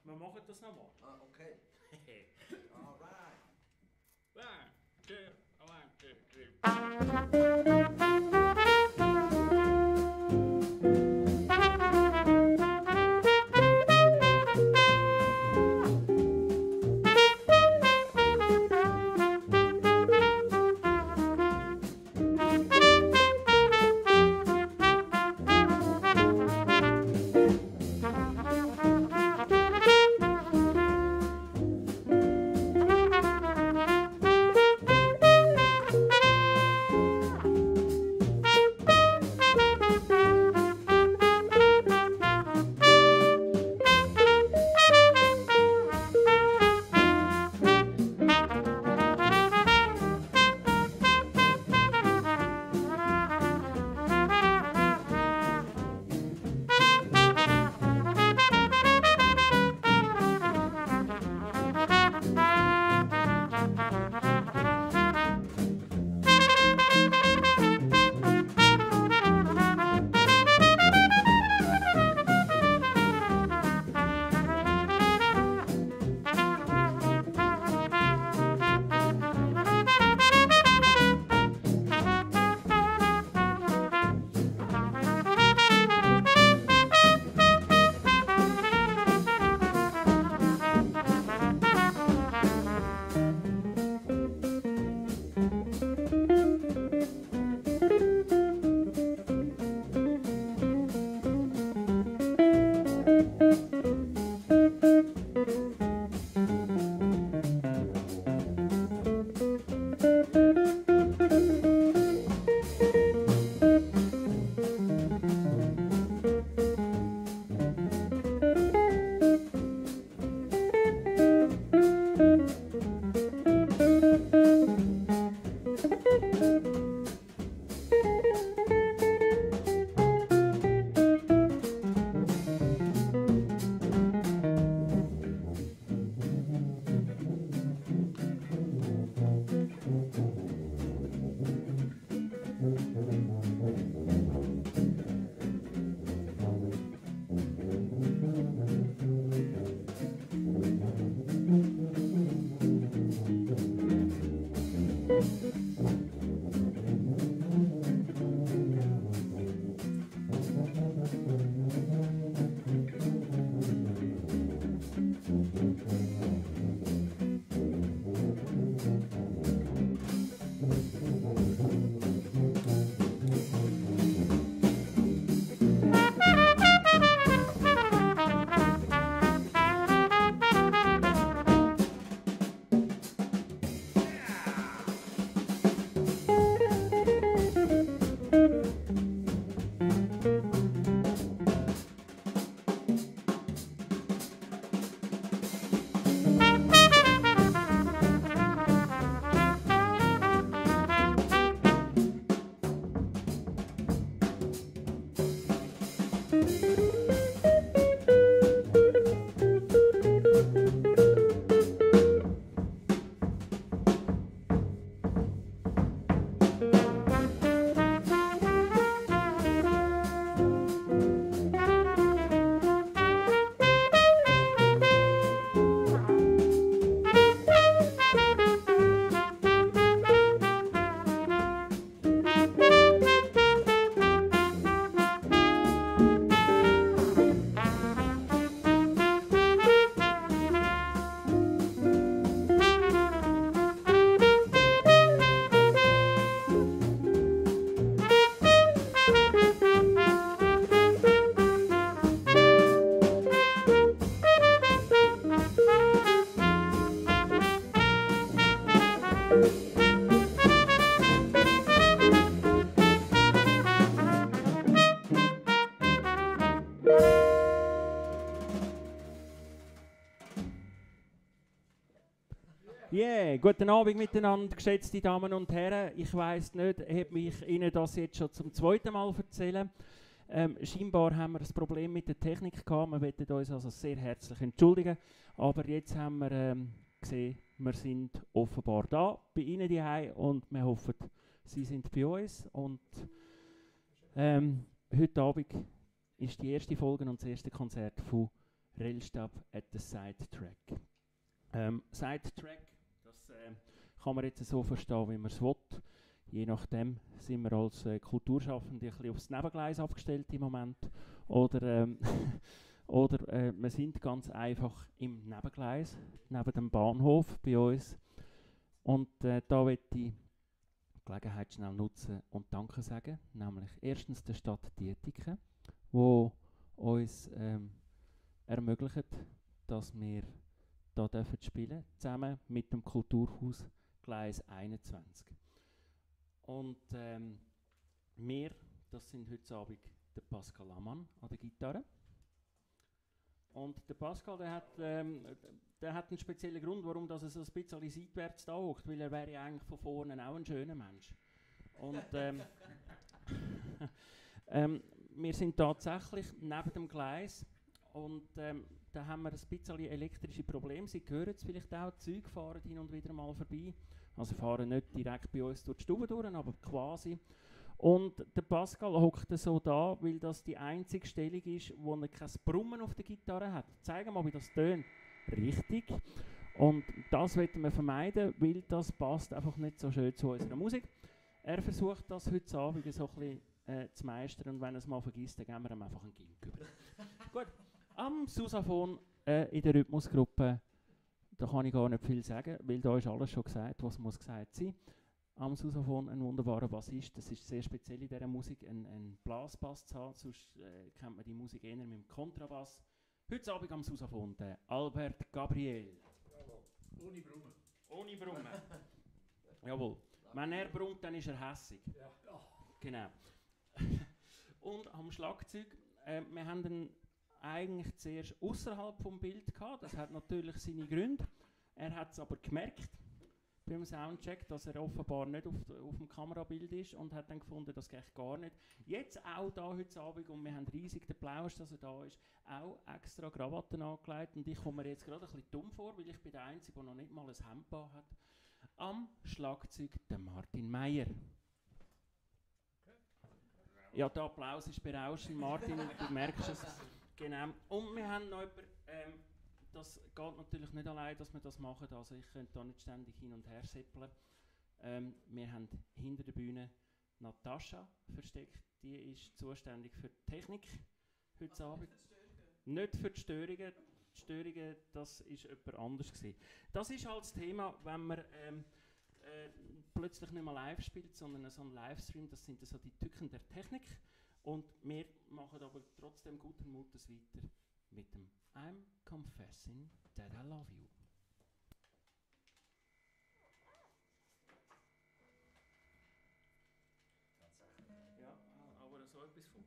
wir machen das nochmal. Ah, okay. Alright. One, two, one, two, three. Yeah, guten Abend miteinander, geschätzte Damen und Herren. Ich weiss nicht, ob ich Ihnen das jetzt schon zum zweiten Mal erzählen. Scheinbar haben wir ein Problem mit der Technik gehabt. Wir möchten uns also sehr herzlich entschuldigen. Aber jetzt haben wir gesehen, wir sind offenbar da, bei Ihnen daheim und wir hoffen, Sie sind bei uns. Und heute Abend ist die erste Folge und das erste Konzert von Rellstab at the Sidetrack. Sidetrack, das kann man jetzt so verstehen, wie man es will. Je nachdem sind wir als Kulturschaffende ein bisschen aufs Nebengleis abgestellt im Moment. Oder, oder wir sind ganz einfach im Nebengleis, neben dem Bahnhof bei uns. Und da möchte ich die Gelegenheit schnell nutzen und Danke sagen. Nämlich erstens der Stadt Dietiken, die uns ermöglicht, dass wir hier dürfen spielen, zusammen mit dem Kulturhaus Gleis 21. Und wir, das sind heute Abend der Pascal Ammann an der Gitarre. Und der Pascal, der hat einen speziellen Grund, warum das er so ein bisschen seitwärts da hockt, weil er wäre ja eigentlich von vorne auch ein schöner Mensch. Und wir sind tatsächlich neben dem Gleis und da haben wir ein bisschen elektrische Probleme. Sie hören es vielleicht auch, die Züge fahren hin und wieder mal vorbei. Also fahren nicht direkt bei uns durch die Stube durch, aber quasi. Und der Pascal hockt so da, weil das die einzige Stellung ist, wo er kein Brummen auf der Gitarre hat. Zeigen mal, wie das tönt. Richtig. Und das wollen wir vermeiden, weil das passt einfach nicht so schön zu unserer Musik. Er versucht das heute Abend so ein bisschen zu meistern und wenn er es mal vergisst, dann geben wir ihm einfach einen Gimp über. Gut. Am Sousaphon in der Rhythmusgruppe, da kann ich gar nicht viel sagen, weil da ist alles schon gesagt, was muss gesagt sein. Am Sousaphon ein wunderbarer Bassist, das ist sehr speziell in dieser Musik, ein Blasbass zu haben, sonst kennt man die Musik eher mit dem Kontrabass. Heute Abend am Sousaphon der Albert Gabriel. Ohne Brummen. Ohne Brummen. Jawohl. Wenn er brummt, dann ist er hässig. Ja. Genau. Und am Schlagzeug, wir haben ihn eigentlich zuerst außerhalb vom Bild gehabt. Das hat natürlich seine Gründe. Er hat es aber gemerkt beim Soundcheck, dass er offenbar nicht auf dem Kamerabild ist und hat dann gefunden, das geht gar nicht. Jetzt auch da heute Abend und wir haben riesig den Applaus, dass er da ist, auch extra Krawatten angelegt und ich komme mir jetzt gerade ein bisschen dumm vor, weil ich bin der Einzige, der noch nicht mal ein Hemd hat. Am Schlagzeug der Martin Meyer. Ja, der Applaus ist berauschend, Martin, du merkst es. Genau. Und wir haben noch jemanden, das geht natürlich nicht allein, dass wir das machen, also ich könnte da nicht ständig hin und her seppeln. Wir haben hinter der Bühne Natascha versteckt, die ist zuständig für die Technik heute Abend. Nicht für die Störungen. Die Störungen, das war jemand anders gewesen. Das ist halt das Thema, wenn man plötzlich nicht mehr live spielt, sondern so ein Livestream, das sind so die Tücken der Technik. Und wir machen aber trotzdem guten Mutes weiter mit dem I'm Confessing That I Love You. Ja, aber so etwas von.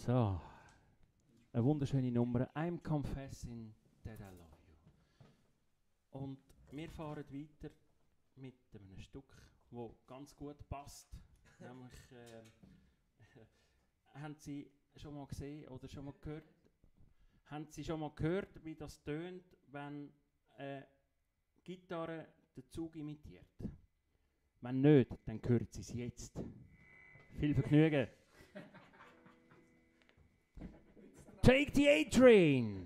So, eine wunderschöne Nummer. I'm confessing that I love you. Und wir fahren weiter mit einem Stück, das ganz gut passt. Nämlich, haben Sie schon mal gesehen oder schon mal gehört? Haben Sie schon mal gehört, wie das tönt, wenn eine Gitarre den Zug imitiert? Wenn nicht, dann hören Sie es jetzt. Viel Vergnügen! Take the A-Train!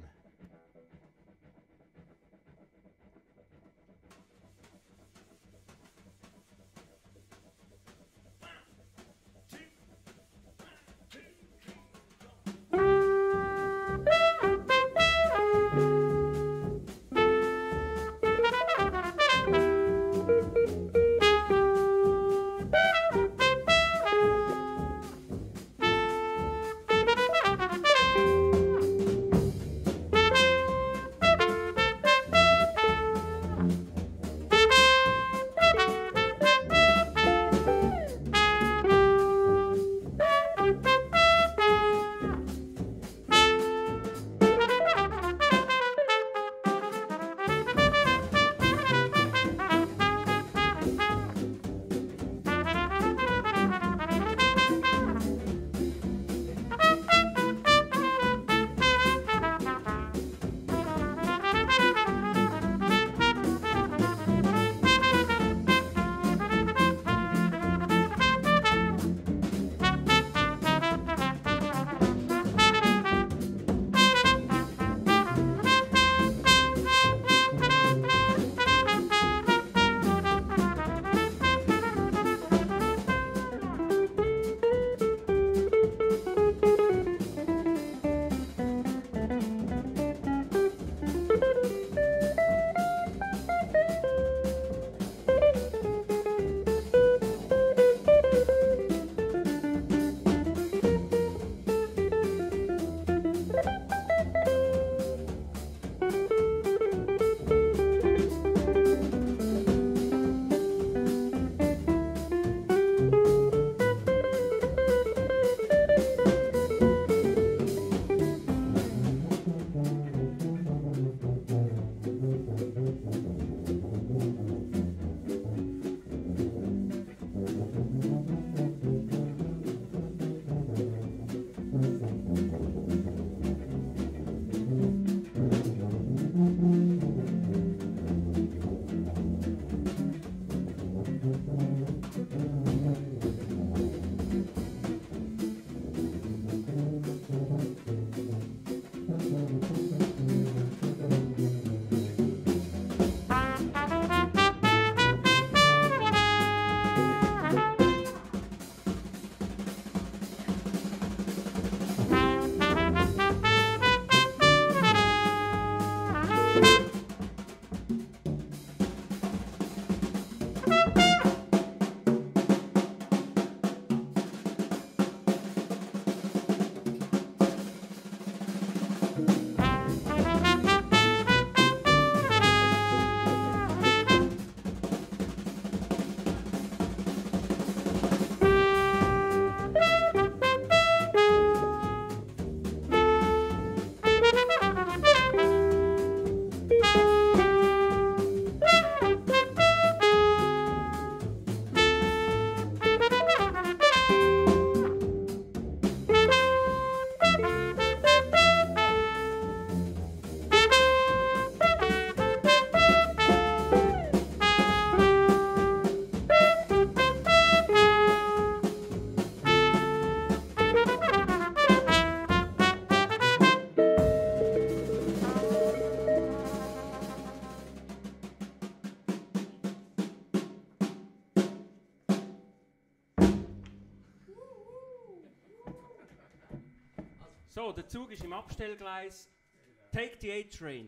So, der Zug ist im Abstellgleis. Take the A-Train.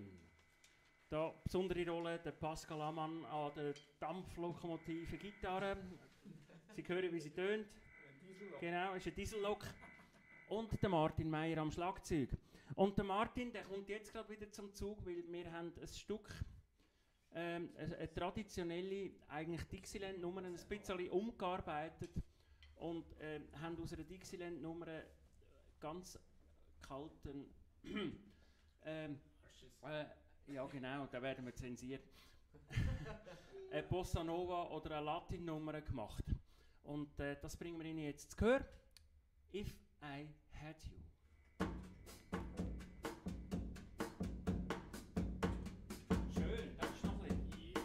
Da besondere Rolle der Pascal Ammann an der Dampflokomotive Gitarre. Sie hören, wie sie tönt. Genau, ist eine Diesellok. Und der Martin Meyer am Schlagzeug. Und der Martin, der kommt jetzt gerade wieder zum Zug, weil wir haben ein Stück, eine traditionelle, eigentlich Dixieland-Nummer, ein bisschen umgearbeitet und haben aus einer Dixieland-Nummer ganz kalten ja genau, da werden wir zensiert. Eine Bossa Nova oder eine Latin-Nummer gemacht. Und das bringen wir Ihnen jetzt zu hören. If I Had You. Schön, das ist noch ein bisschen.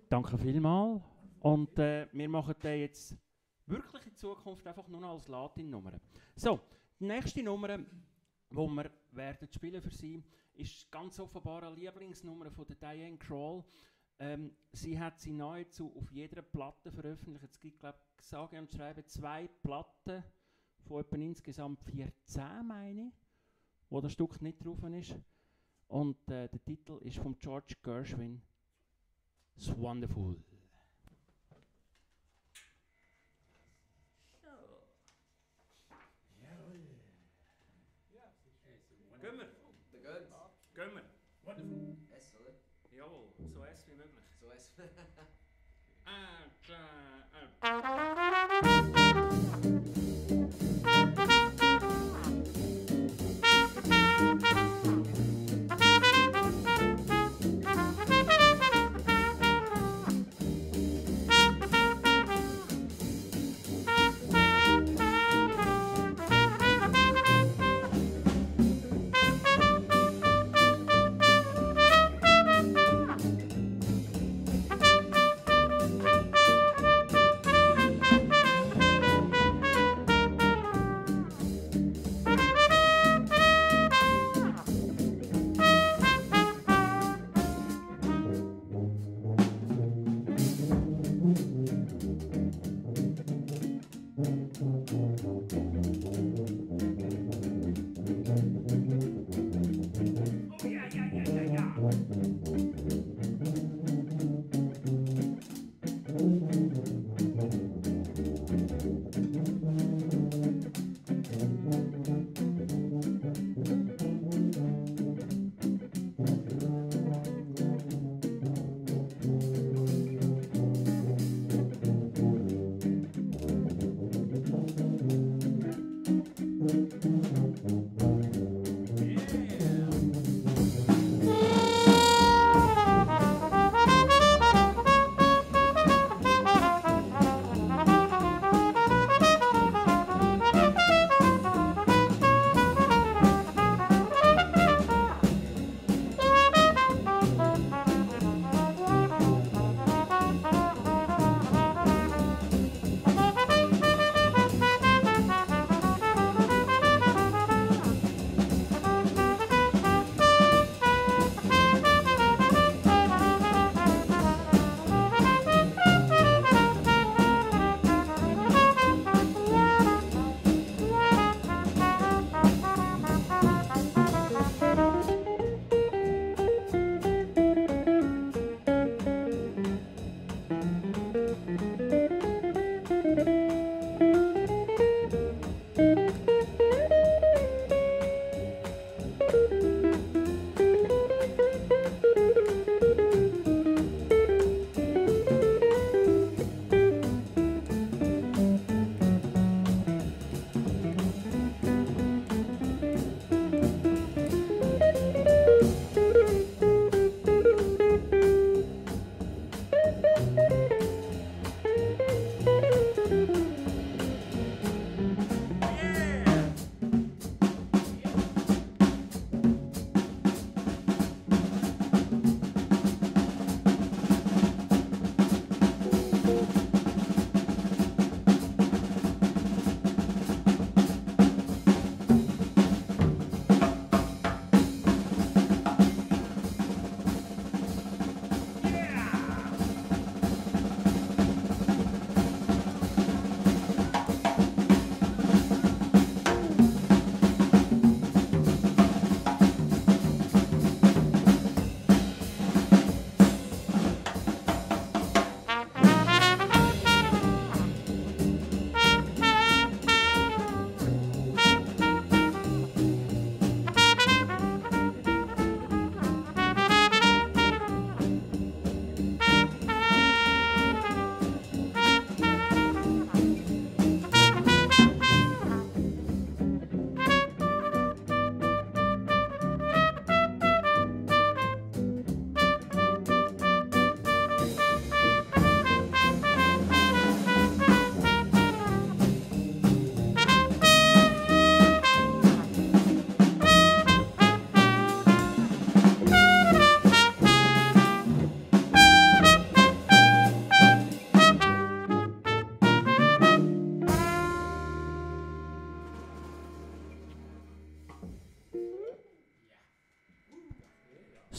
Danke vielmals. Und wir machen den jetzt wirklich in Zukunft einfach nur noch als Latin-Nummer. So, die nächste Nummer, die wir werden spielen für Sie, ist ganz offenbar eine Lieblingsnummer von der Diane Krall. Sie hat sie nahezu auf jeder Platte veröffentlicht. Es gibt, glaube ich, sage und schreibe 2 Platten von etwa insgesamt 14, meine ich, wo das Stück nicht drauf ist. Und der Titel ist von George Gershwin, «It's Wonderful». Gehen wir? Da geht's. Gehen wir? Wonderful. S, oder? Jawohl, so S wie möglich. So S. 1, 2, 3.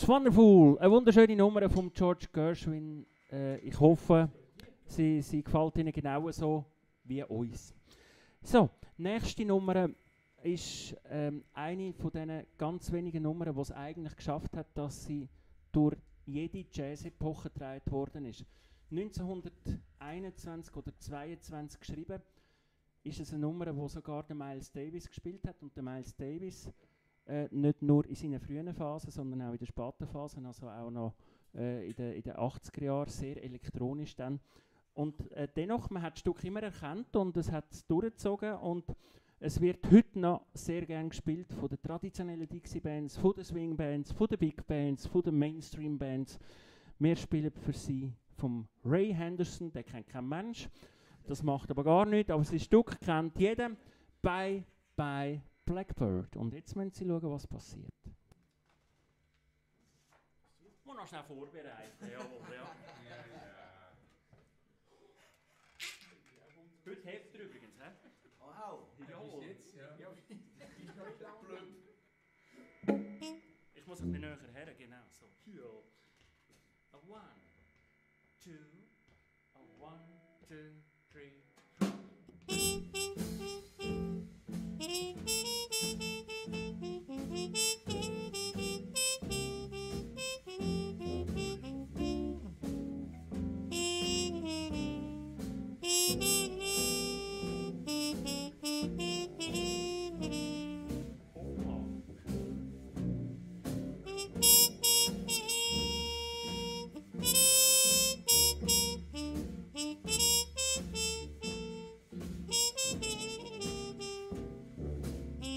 It's Wonderful, eine wunderschöne Nummer von George Gershwin. Ich hoffe, sie gefällt Ihnen genauso wie uns. So, nächste Nummer ist eine von diesen ganz wenigen Nummern, die es eigentlich geschafft hat, dass sie durch jede Jazz-Epoche getragen worden ist. 1921 oder 1922 geschrieben, ist es eine Nummer, die sogar der Miles Davis gespielt hat. Und der Miles Davis nicht nur in seinen frühen Phasen, sondern auch in den späten Phasen, also auch noch in den 80er Jahren, sehr elektronisch dann. Und dennoch, man hat das Stück immer erkannt und es hat es durchgezogen und es wird heute noch sehr gern gespielt von den traditionellen Dixie-Bands, von den Swing-Bands, von den Big-Bands, von den Mainstream-Bands. Wir spielen für sie vom Ray Henderson, den kennt kein Mensch, das macht aber gar nichts, aber das Stück kennt jeder. Bye, bye, Blackbird. Und jetzt müssen Sie schauen, was passiert. Ich muss noch schnell vorbereiten, jawohl, ja. Heute Hefter übrigens, hä? Wow. Jawohl. Jetzt? Ja. Ich muss ein bisschen näher her, genau so. Hier. A 1, 2, a 1, 2, 3, 3.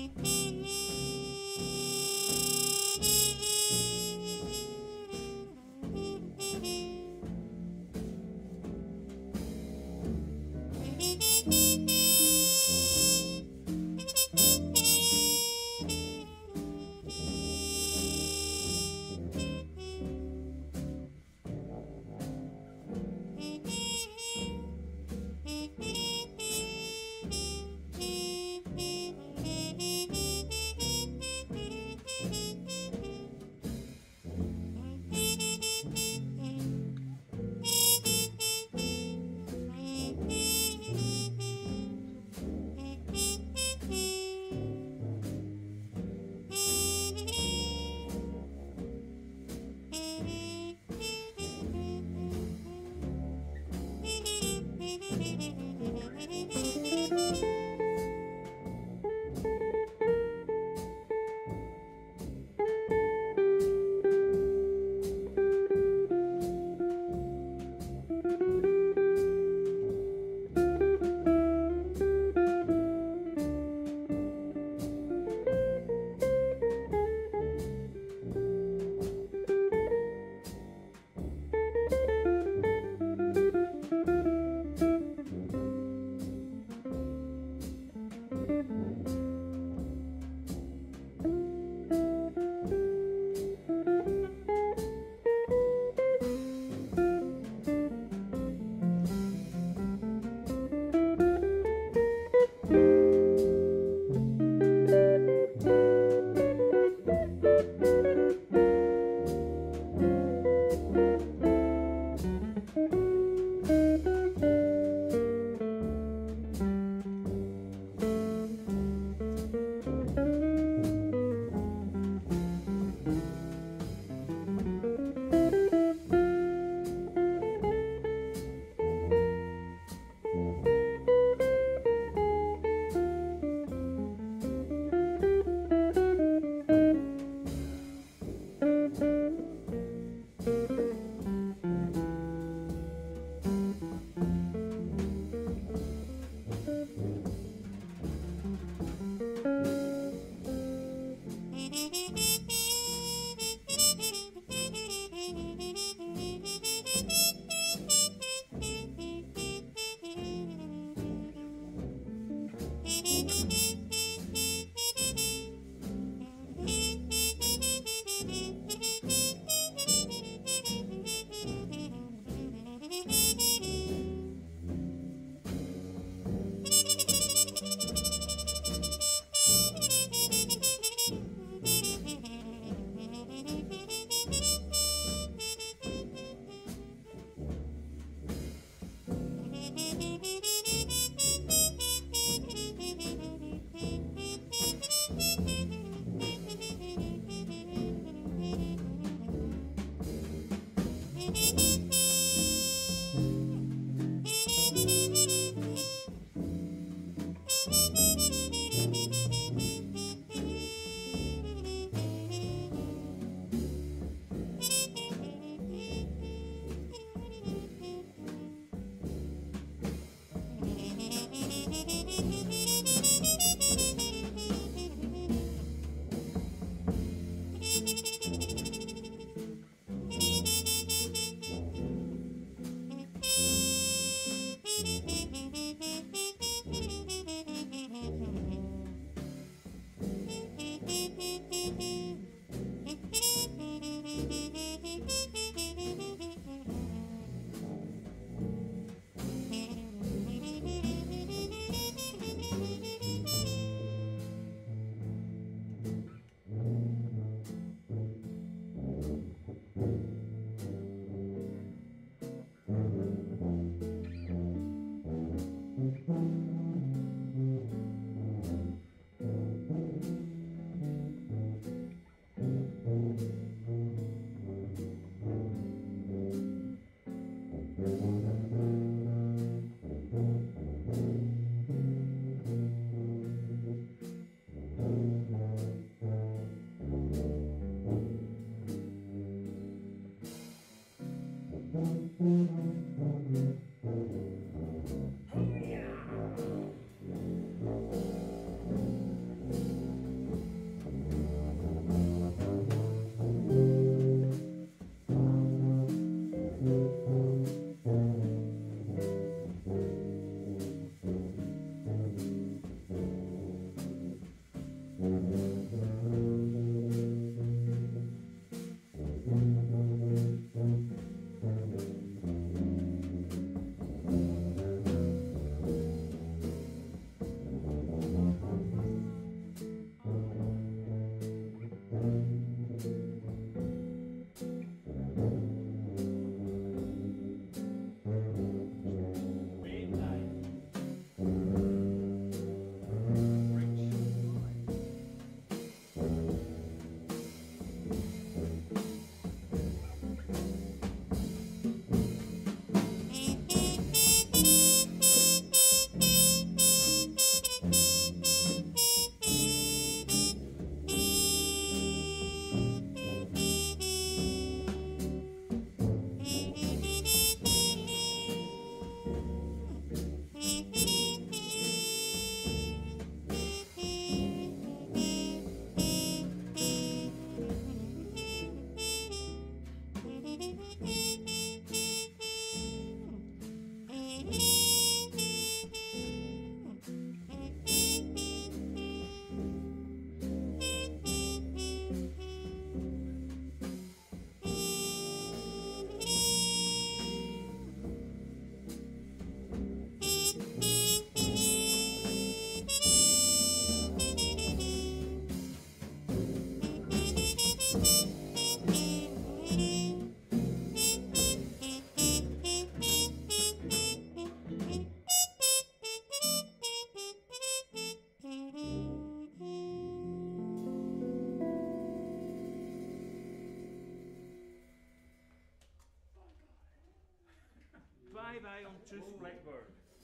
Bye Bye und Tschüss Blackbird.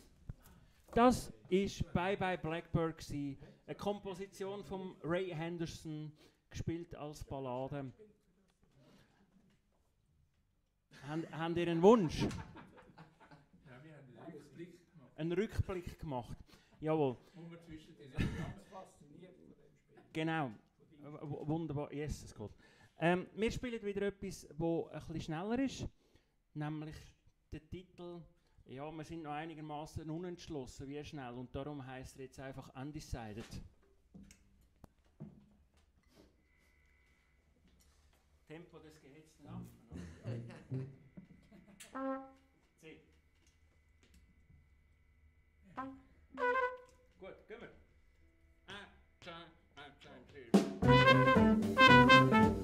Das war Bye Bye Blackbird, eine Komposition von Ray Henderson, gespielt als Ballade. Habt ihr einen Wunsch? Ja, wir haben Einen Rückblick gemacht. Jawohl. wo wir zwischen den ganz fasziniert von dem Spiel. Genau. Wunderbar. Yes, es geht. Wir spielen wieder etwas, das ein bisschen schneller ist. Nämlich der Titel. Ja, wir sind noch einigermaßen unentschlossen, wie schnell. Und darum heisst er jetzt einfach Undecided. Tempo des gehetzten Affen. C. Gut, gehen wir. 1, 2, 1, 2, 3.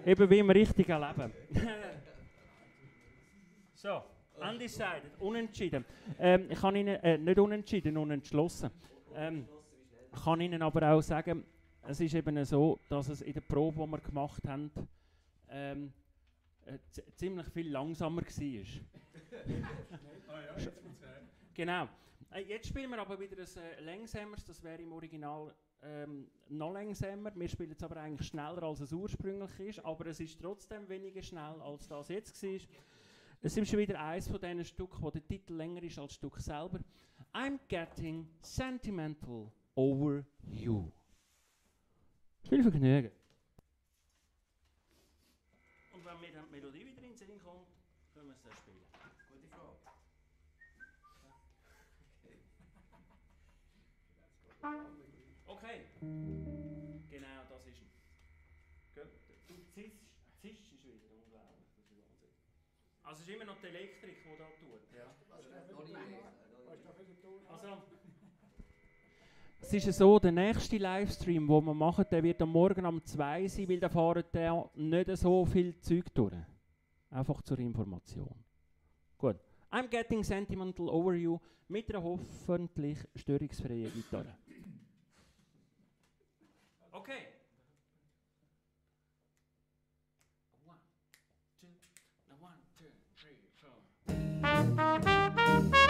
Eben wie im richtigen Leben. So, undecided, unentschieden. Ich kann Ihnen, nicht unentschieden, unentschlossen. Ich kann Ihnen aber auch sagen, es ist eben so, dass es in der Probe, die wir gemacht haben, ziemlich viel langsamer war. Genau. Jetzt spielen wir aber wieder ein Langsamers, das wäre im Original noch langsamer. Wir spielen es aber eigentlich schneller, als es ursprünglich ist, aber es ist trotzdem weniger schnell, als das jetzt war. Es ist schon wieder eines von diesen Stücken, wo der Titel länger ist als das Stück selber. I'm getting sentimental over you. Viel Vergnügen. Und wenn mir dann die Melodie wieder in den Sinn kommt, können wir es dann spielen. Gute Frage. Okay. Genau, das ist er. Du ziehst ist wieder unglaublich. Das ist Wahnsinn. Also es ist immer noch die Elektrik, die da tut. Ja. Also, es ist so, der nächste Livestream, den wir machen, der wird am Morgen um 2 sein, weil da fahren der nicht so viel Zeug durch. Einfach zur Information. Gut. I'm getting sentimental over you mit einer hoffentlich störungsfreien Gitarre. Okay. 1, 2, 3, 4.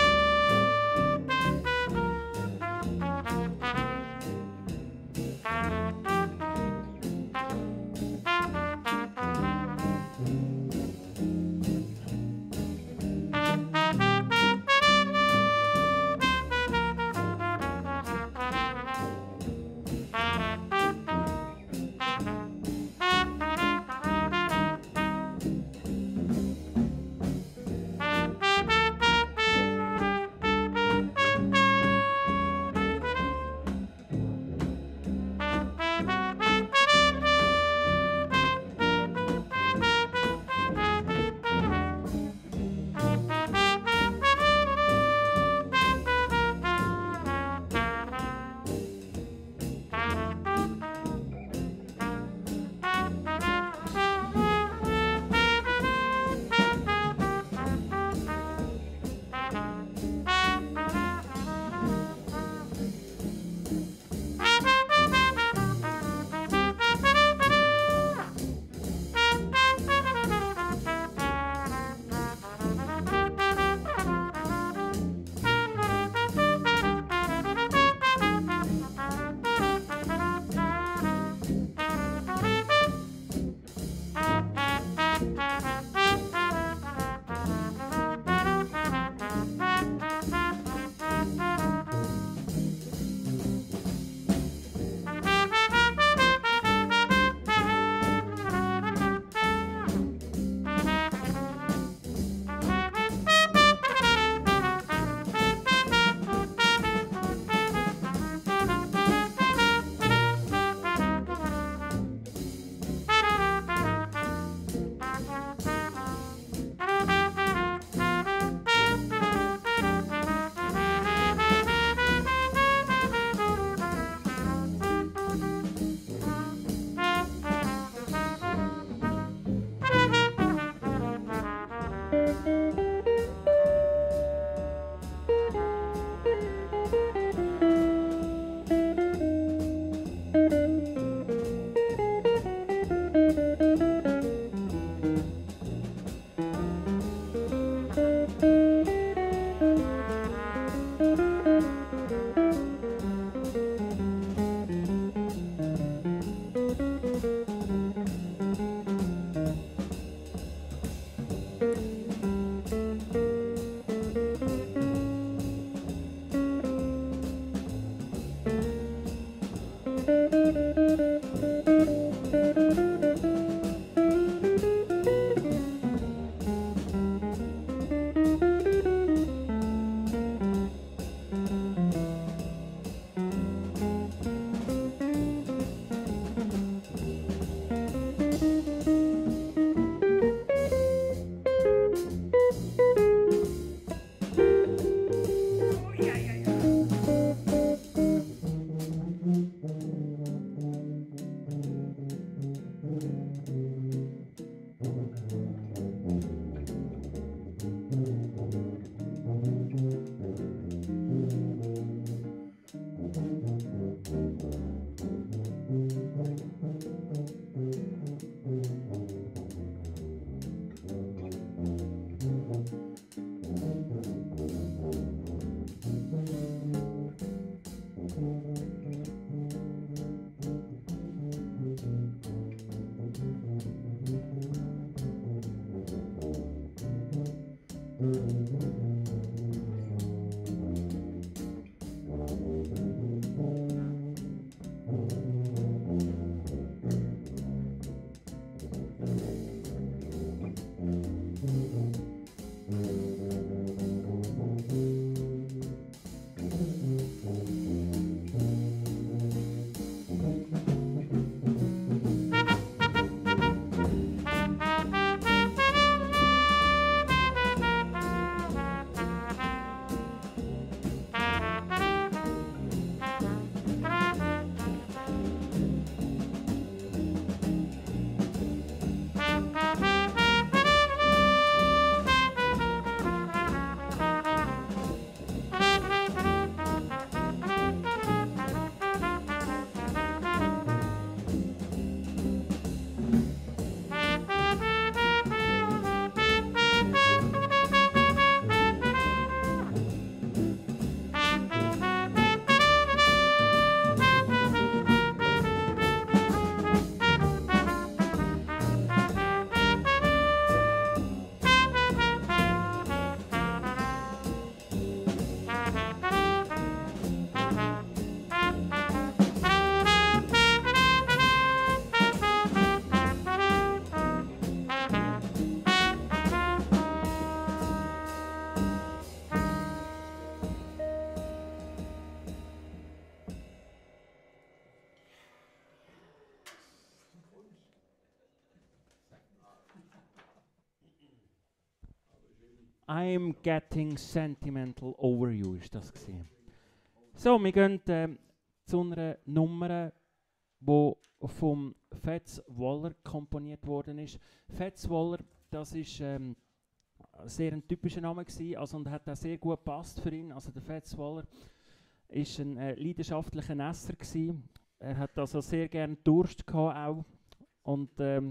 I'm Getting Sentimental Over You ist das gewesen. So, wir gehen zu einer Nummer, die vom Fats Waller komponiert worden ist. Fats Waller, das ist sehr ein typischer Name gewesen, also, und hat auch sehr gut gepasst für ihn. Also der Fats Waller ist ein leidenschaftlicher Nässer gewesen. Er hat also sehr gerne Durst gehabt auch. Und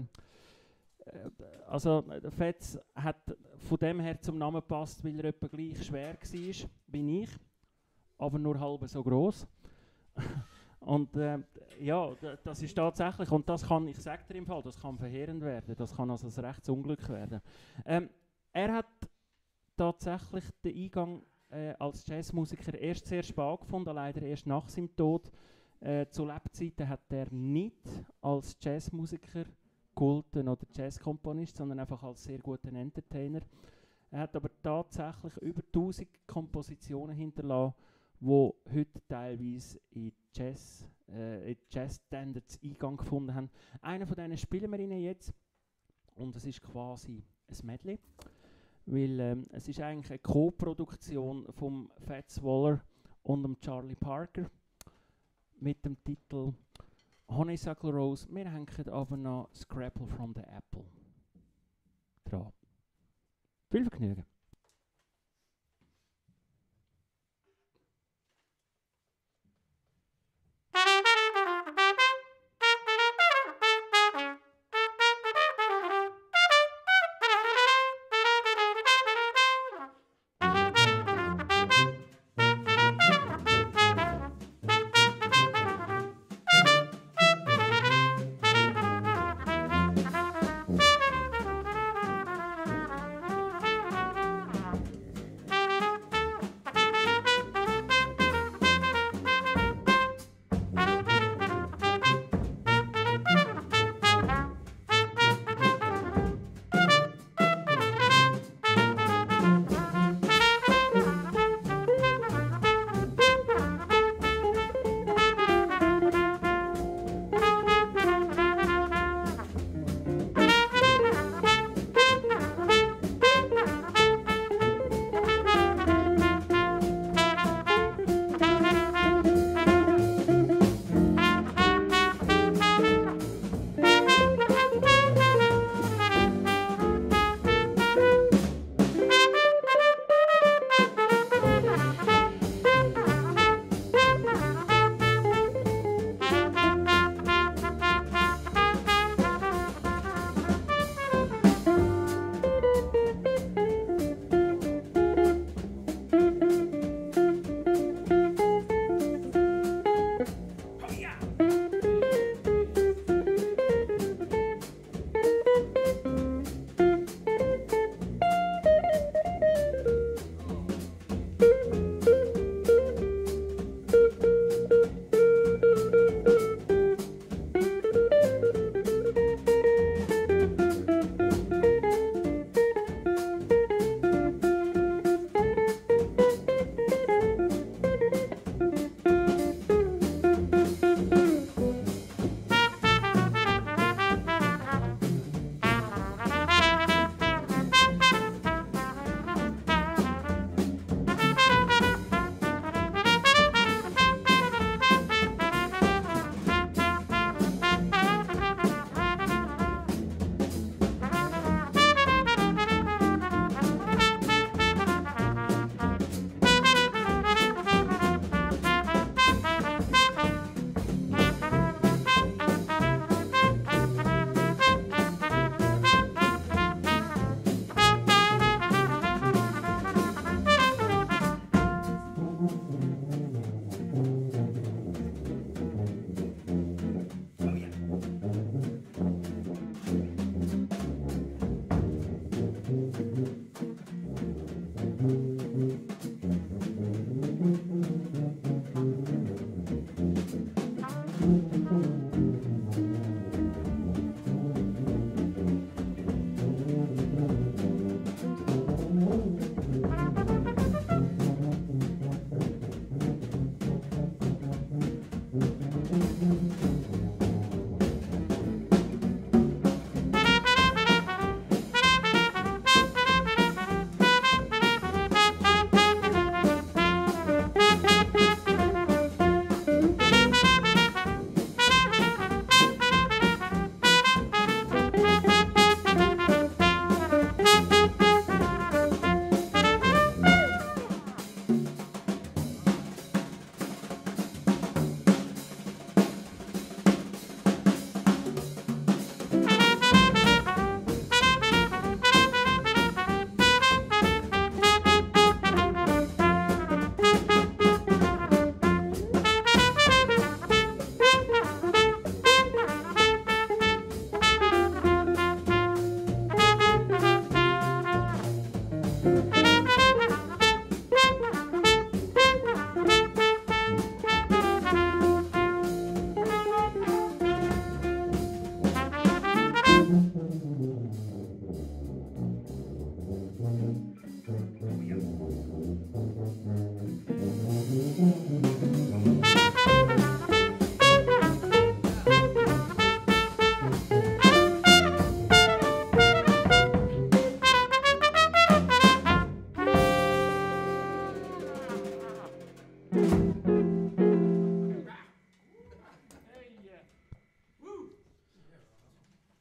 also der Fats hat von dem her zum Namen gepasst, weil er etwa gleich schwer war wie ich, aber nur halb so groß. Und ja, das ist tatsächlich, und das kann, ich sage dir im Fall, das kann verheerend werden, das kann also ein rechtes Unglück werden. Er hat tatsächlich den Eingang als Jazzmusiker erst sehr spät gefunden, leider erst nach seinem Tod. Zu Lebzeiten hat er nicht als Jazzmusiker gegolten oder Jazzkomponist, sondern einfach als sehr guter Entertainer. Er hat aber tatsächlich über 1000 Kompositionen hinterlassen, die heute teilweise in Jazz-Standards Eingang gefunden haben. Einer von denen spielen wir Ihnen jetzt, und es ist quasi ein Medley, weil es ist eigentlich eine Co-Produktion von Fats Waller und dem Charlie Parker mit dem Titel Honeysuckle Rose. Wir hängen aber noch Scrapple from the Apple dran. Viel Vergnügen.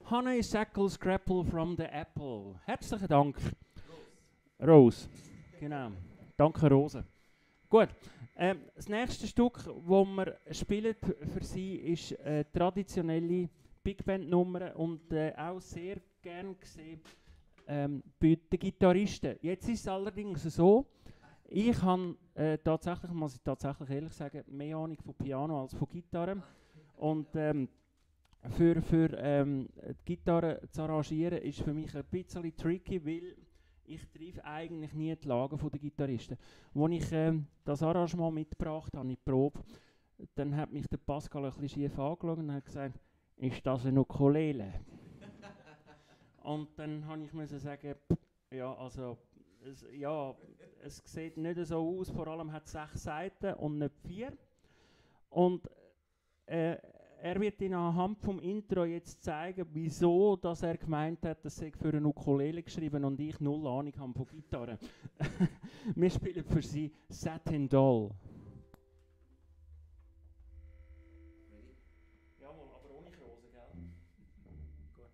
Honeysuckle Scrapple from the Apple. Herzlichen Dank. Rose. Genau. Danke, Rose. Gut. Das nächste Stück, das wir spielen für Sie, ist traditionelle Big Band Nummer und auch sehr gern gesehen bei den Gitarristen. Jetzt ist es allerdings so, ich habe tatsächlich, muss ich tatsächlich ehrlich sagen, mehr Ahnung von Piano als von Gitarre. Und für die Gitarre zu arrangieren ist für mich ein bisschen tricky, weil ich treffe eigentlich nie die Lagen der Gitarristen. Als ich das Arrangement mitgebracht habe in die Probe, dann hat mich der Pascal ein bisschen schief angeschaut und hat gesagt, ist das eine Ukulele? Und dann habe ich müssen sagen, ja, also, es sieht nicht so aus, vor allem hat es 6 Seiten und nicht 4. Und er wird Ihnen anhand vom Intro jetzt zeigen, wieso dass er gemeint hat, das sei für eine Ukulele geschrieben und ich null Ahnung habe von Gitarre. Wir spielen für Sie Satin Doll. Jawohl, aber ohne Krose, gell? Gut.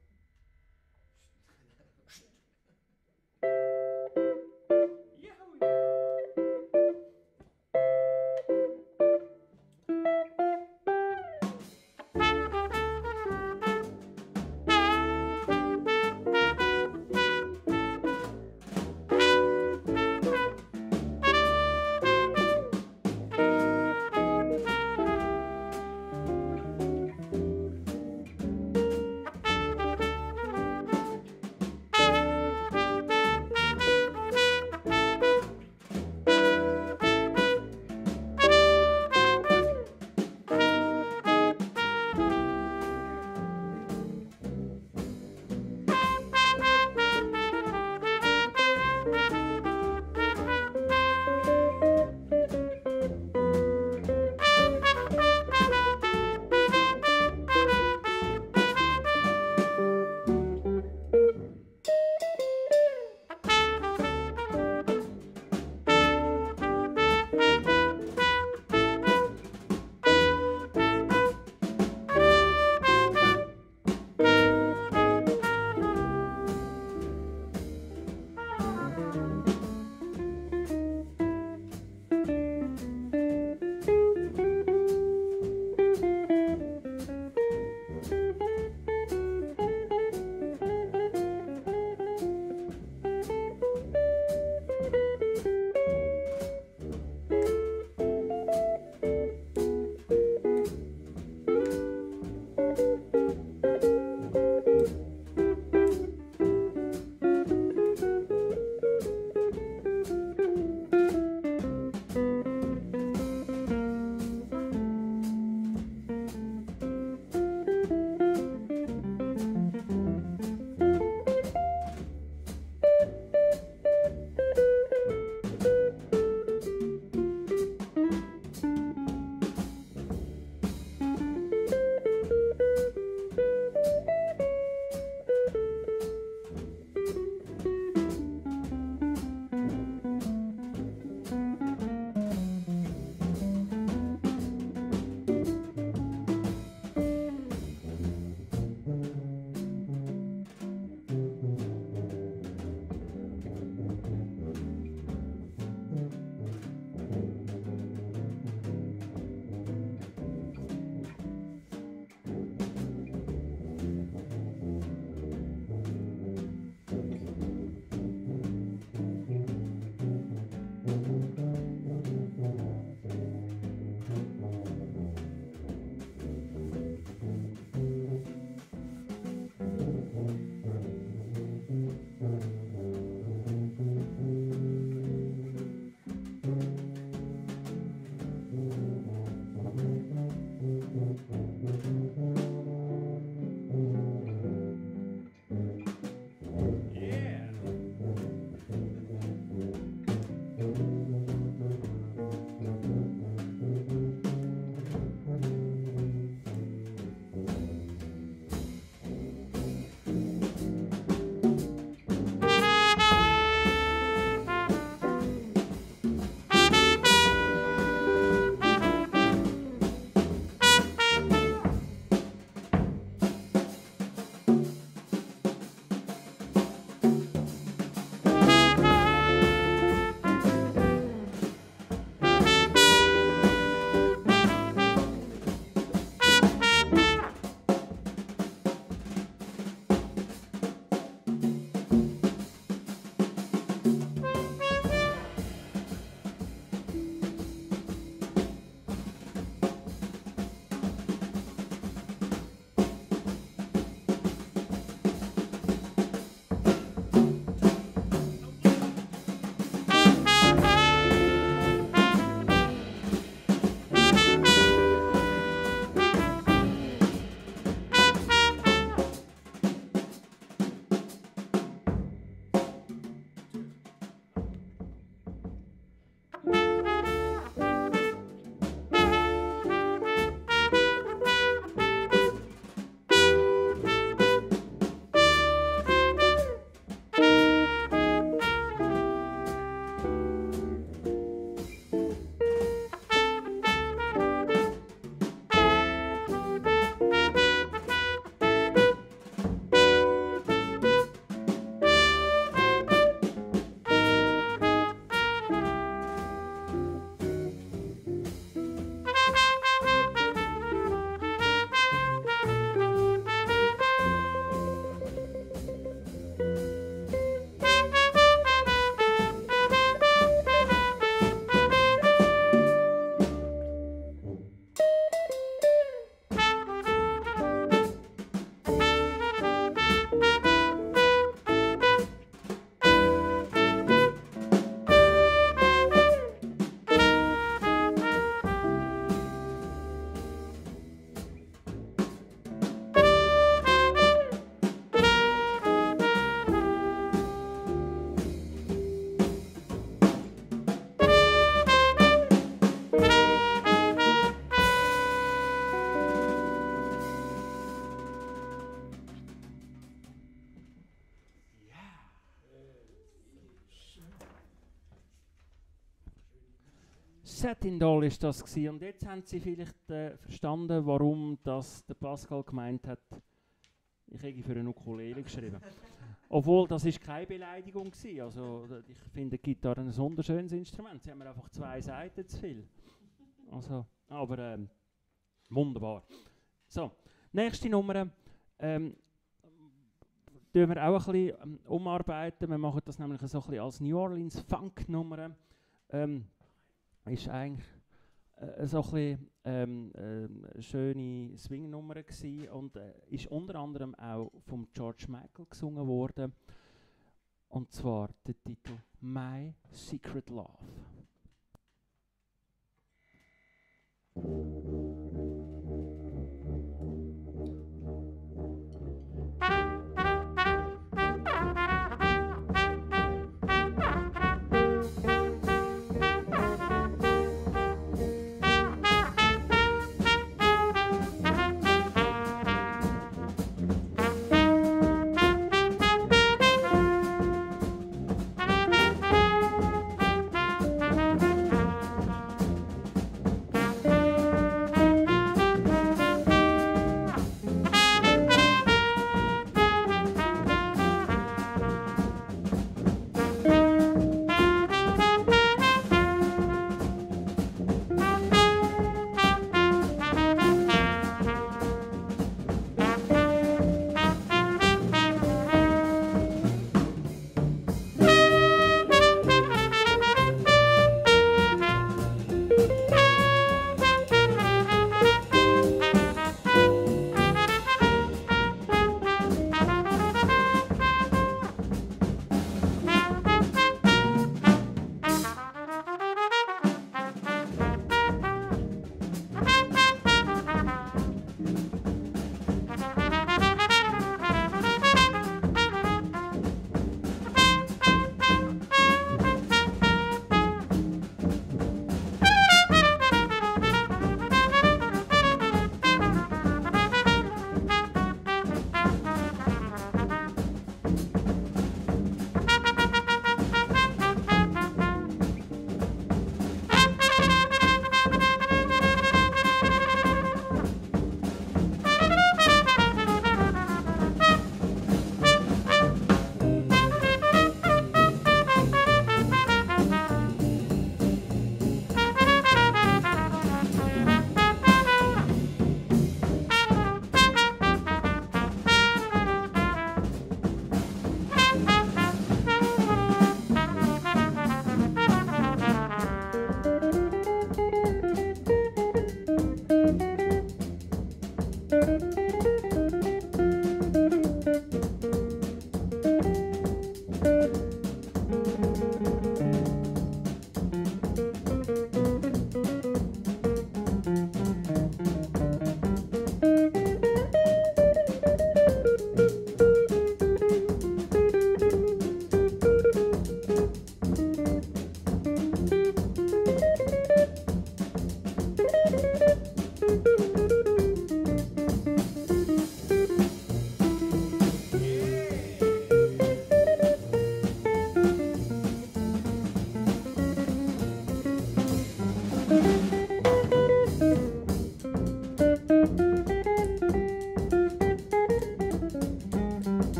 Satin Doll ist das gewesen. Und jetzt haben Sie vielleicht verstanden, warum das der Pascal gemeint hat, ich hätte für eine Ukulele geschrieben. Obwohl, das ist keine Beleidigung gewesen. Also, ich finde die Gitarre ein wunderschönes Instrument. Sie haben einfach 2 Seiten zu viel. Also, aber wunderbar. So, nächste Nummer. Tun wir auch ein bisschen umarbeiten. Wir machen das nämlich so ein bisschen als New Orleans Funk-Nummer. Ist eigentlich so ein bisschen schöne Swing-Nummer gewesen und ist unter anderem auch von George Michael gesungen worden. Und zwar der Titel My Secret Love.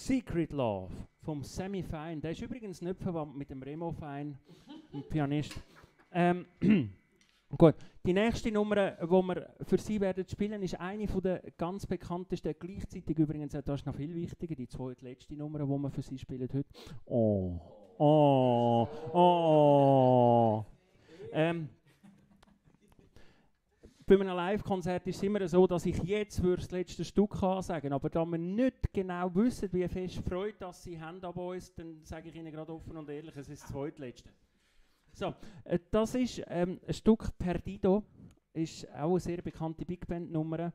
Secret Love vom Sammy Fine. Der ist übrigens nicht verwandt mit dem Remo Fine, dem Pianist. Gut, die nächste Nummer, die wir für Sie werden spielen, ist eine der ganz bekanntesten. Gleichzeitig übrigens, das ist noch viel wichtiger, die zweitletzte Nummer, die wir für Sie spielen heute. Oh, oh, oh. Bei einem Live-Konzert ist es immer so, dass ich jetzt das letzte Stück sagen kann, aber da wir nicht genau wissen, wie fest Freude dass Sie haben an uns, dann sage ich Ihnen gerade offen und ehrlich, es ist das zweitletzte. So, das ist ein Stück Perdido, ist auch eine sehr bekannte Big Band Nummer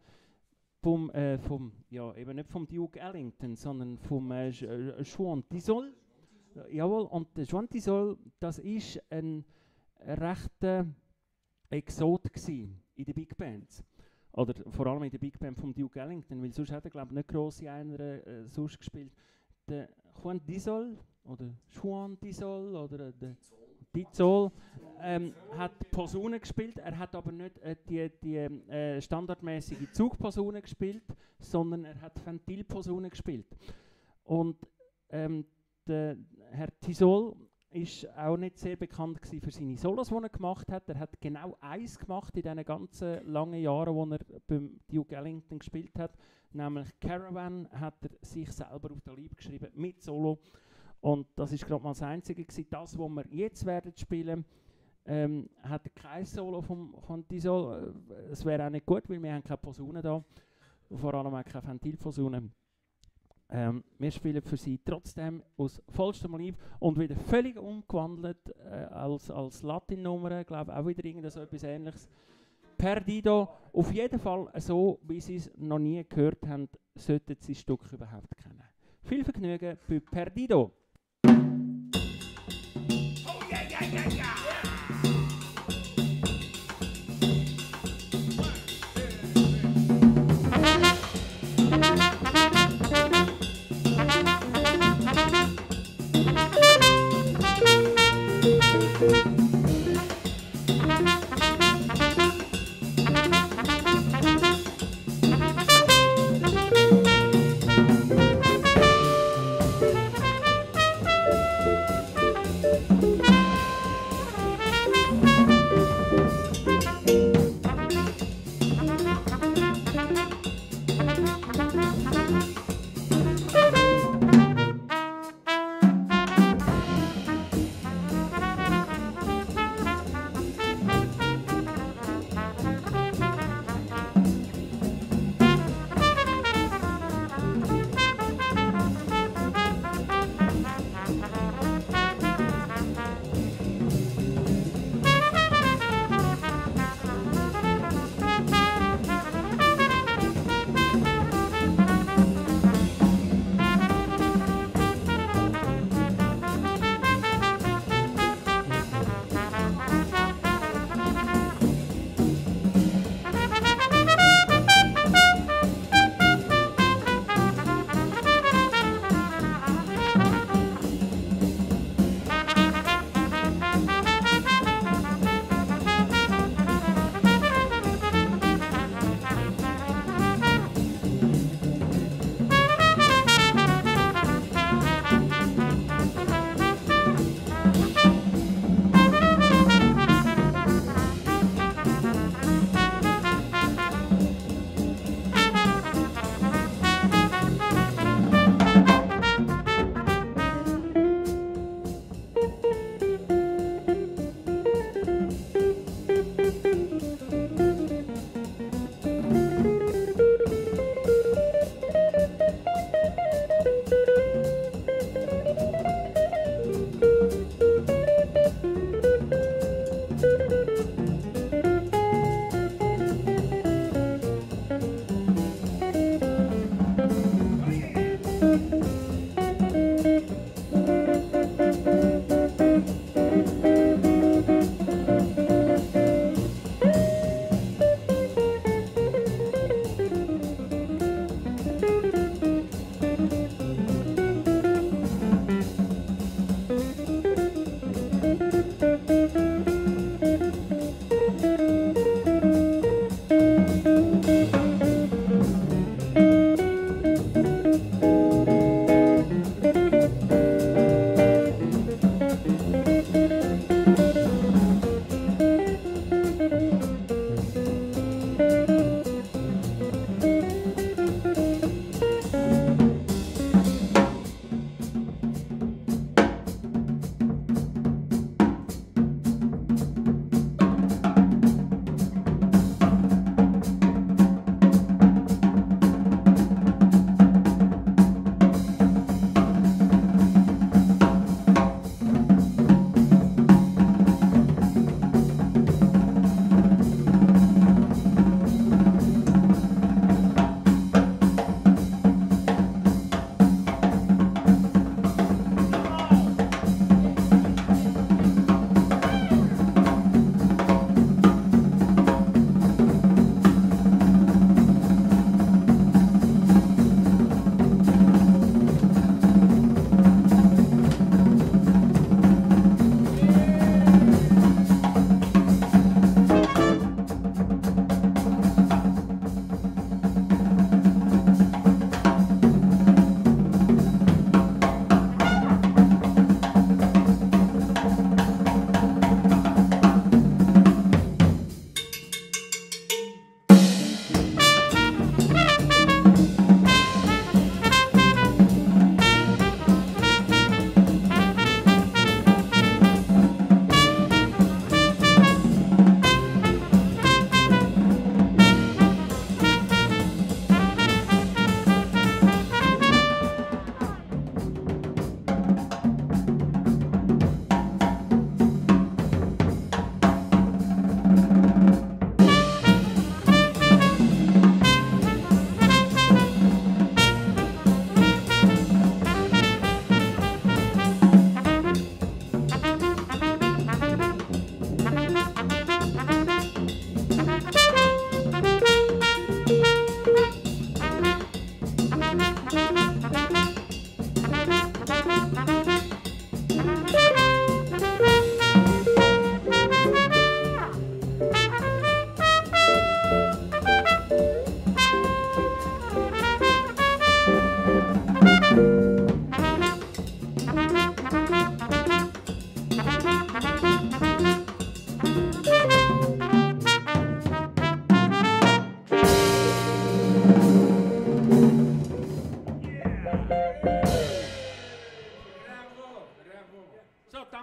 ja, eben nicht vom Duke Ellington, sondern vom Juan Tisol. Jawohl, und der Juan Tisol, das ist ein rechter Exot in den Big Bands. Oder vor allem in der Big Band vom Duke Ellington, weil sonst hat er, glaube ich, nicht gross in einer sonst gespielt. Der Juan Tisol, oder Juan Tisol, oder der Tisol, hat Posaune gespielt, er hat aber nicht die standardmäßige Zugposaune gespielt, sondern er hat Ventilposaune gespielt. Und der Herr Tisol ist auch nicht sehr bekannt für seine Solos, die er gemacht hat. Er hat genau eins gemacht in diesen ganzen langen Jahren, wo er beim Duke Ellington gespielt hat. Nämlich Caravan hat er sich selber auf den Leib geschrieben mit Solo. Und das ist gerade mal das Einzige gewesen. Das, was wir jetzt werden spielen, hat kein Solo von Tisol. Es wäre auch nicht gut, weil wir haben keine Posaune da. Vor allem auch keine Ventilposaune. Wir spielen für Sie trotzdem aus vollstem Live und wieder völlig umgewandelt als Latin-Nummer, glaube auch wieder irgend so etwas Ähnliches. Perdido, auf jeden Fall so, wie Sie es noch nie gehört haben, sollten Sie das Stück überhaupt kennen. Viel Vergnügen bei Perdido. Oh yeah, yeah, yeah, yeah.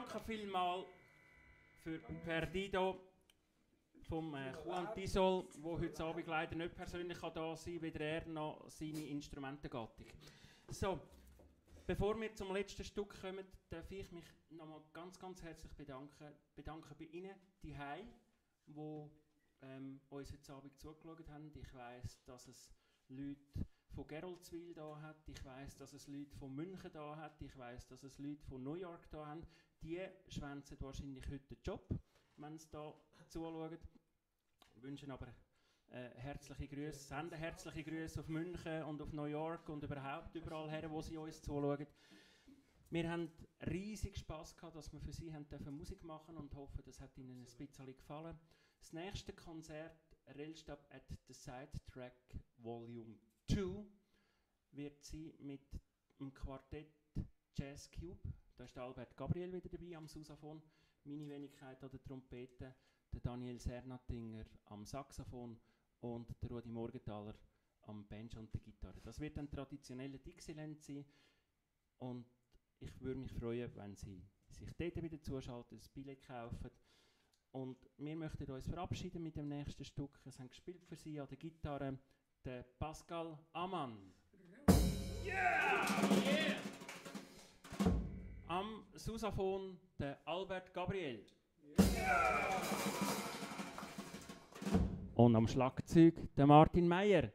danke vielmals für Perdido vom Juan Tisol, der heute Abend leider nicht persönlich da sein kann, weder er noch seine Instrumentengattung. So, bevor wir zum letzten Stück kommen, darf ich mich nochmal ganz, ganz herzlich bedanken bei Ihnen, die die uns heute Abend zugeschaut haben. Ich weiss, dass es Leute von Geroldswil da hat, ich weiss, dass es Leute von München da hat, ich weiss, dass es Leute von New York da haben. Die schwänzen wahrscheinlich heute den Job, wenn sie da zuschauen. Wir wünschen aber herzliche Grüße, senden herzliche Grüße auf München und auf New York und überhaupt überall her, wo sie uns zuschauen. Wir haben riesig Spass gehabt, dass wir für Sie haben Musik machen und hoffen, das hat Ihnen ein bisschen gefallen. Das nächste Konzert, Rellstab at the Sidetrack Volume 2, wird sie mit dem Quartett Jazz Cube. Da ist der Albert Gabriel wieder dabei am Sousaphon, meine Wenigkeit an der Trompete, der Daniel Sernatinger am Saxophon und der Rudi Morgenthaler am Banjo und der Gitarre. Das wird ein traditioneller Dixieland sein und ich würde mich freuen, wenn Sie sich dort wieder zuschalten, das Billett kaufen. Und wir möchten uns verabschieden mit dem nächsten Stück. Es haben gespielt für Sie an der Gitarre der Pascal Amann. Yeah! Yeah! Am Sousaphon der Albert Gabriel. Yeah! Und am Schlagzeug der Martin Meyer.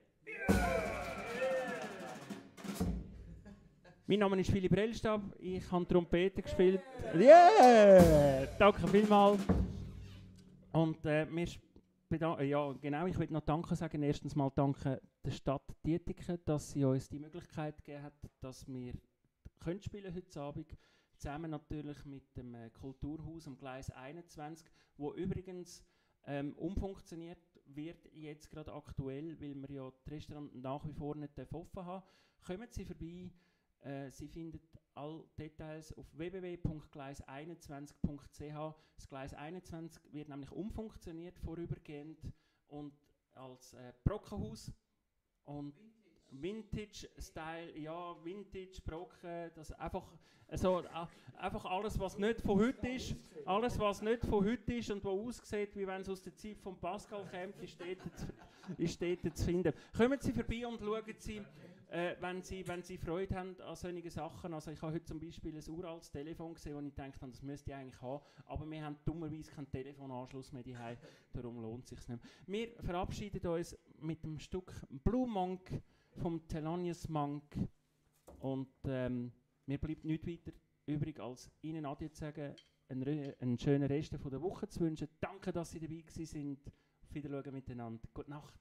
Mein Name ist Philipp Rellstab, ich habe Trompete gespielt. Yeah! Danke vielmals. Und ja, genau, ich will noch Danke sagen. Erstens mal danke der Stadt Dietiken, dass sie uns die Möglichkeit gegeben hat, dass wir können spielen heute Abend. Zusammen natürlich mit dem Kulturhaus am Gleis 21, wo übrigens umfunktioniert wird, jetzt gerade aktuell, weil wir ja das Restaurant nach wie vor nicht offen haben. Kommen Sie vorbei. Sie finden alle Details auf www.gleis21.ch. Das Gleis 21 wird nämlich umfunktioniert vorübergehend und als Brockenhaus und Vintage-Style, ja, Vintage, Brocken, das einfach alles, was nicht von heute ist, alles, was nicht von heute ist und wo aussieht, wie wenn es aus der Zeit von Pascal kommt, ist dort zu finden. Kommen Sie vorbei und schauen Sie, wenn Sie Freude haben an solchen Sachen. Also ich habe heute zum Beispiel ein uraltes Telefon gesehen, wo ich gedacht habe, das müsste ich eigentlich haben, aber wir haben dummerweise keinen Telefonanschluss mehr daheim, darum lohnt es sich nicht mehr. Wir verabschieden uns mit dem Stück Blue Monk vom Thelonious Monk und mir bleibt nichts weiter übrig, als Ihnen Adieu zu sagen, einen schönen Rest von der Woche zu wünschen. Danke, dass Sie dabei waren. Auf Wiedersehen miteinander. Gute Nacht.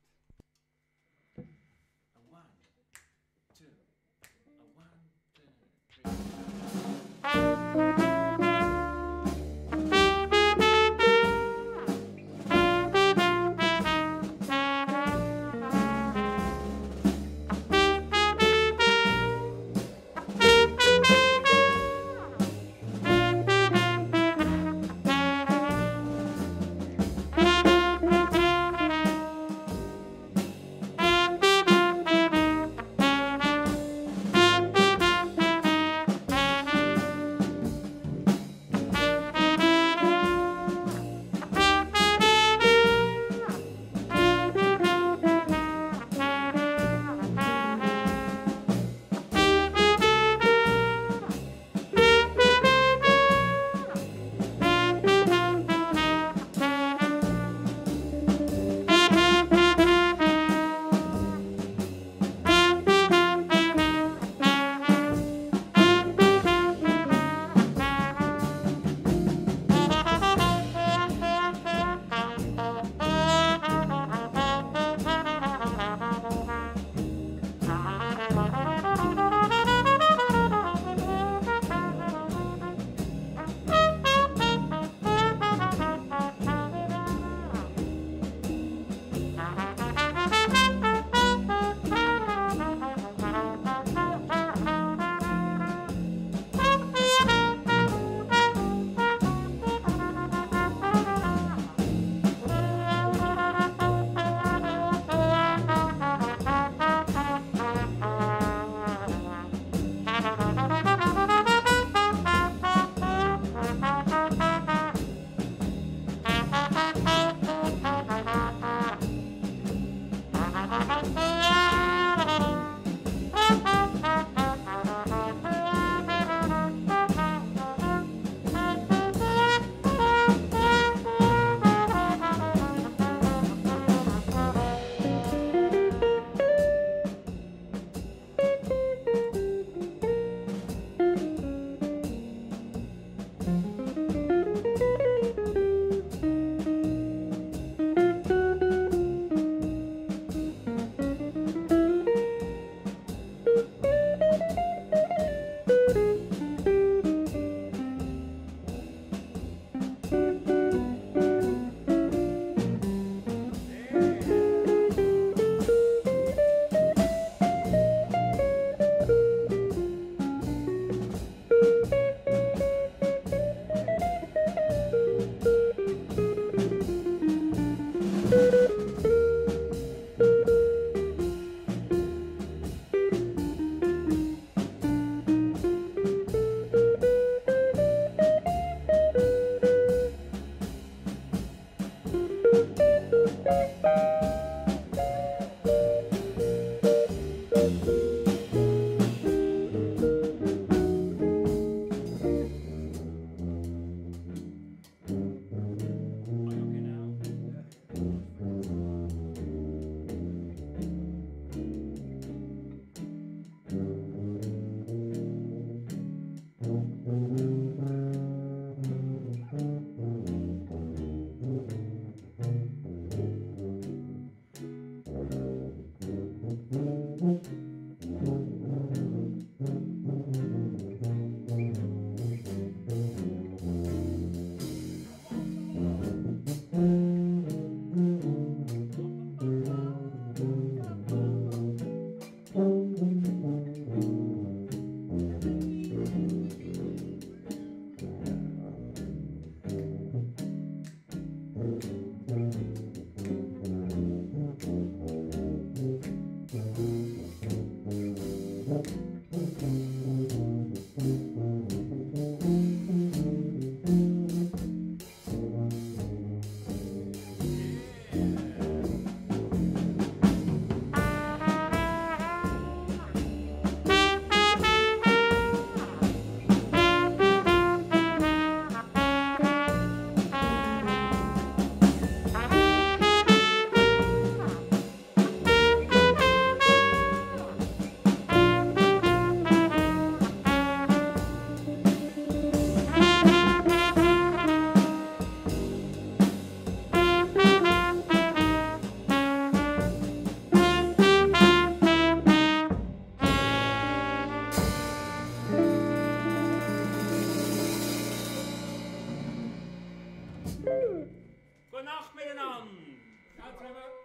zusammen.